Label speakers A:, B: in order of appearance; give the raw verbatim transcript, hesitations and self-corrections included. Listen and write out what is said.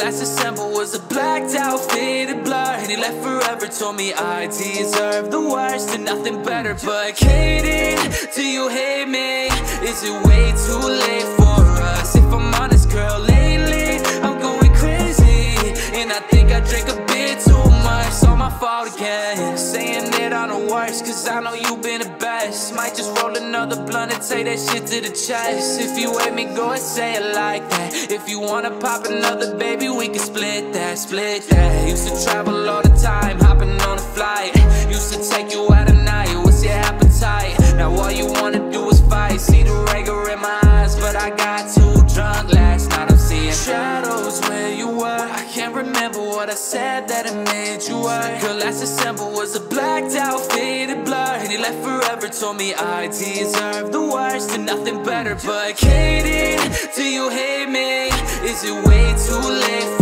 A: last December was a blacked out, faded blur. And he left forever, told me I deserve the worst and nothing better. But Katie, do you hate me? Is it way too late for us? If I'm honest, girl, lately I'm going crazy, and I think I drink a bit too much. It's all my fault again, saying that I'm the worst, cause I know you've been the best. Might just roll another blunt and take that shit to the chest. If you hate me, go and say it like that. If you wanna pop another, baby, we can split that, split that. Used to travel all the time, hopping on a flight. Used to take you out at night, what's your appetite? Now all you wanna do is fight. See the rigor in my eyes, but I got too drunk last night. I'm seeing shadows where you were. I can't remember what I said that it made you work. Girl, last December was a blacked out, faded blur. And he left forever, told me I deserve the worst and nothing better. But Katie, do you hate me? Is it way too late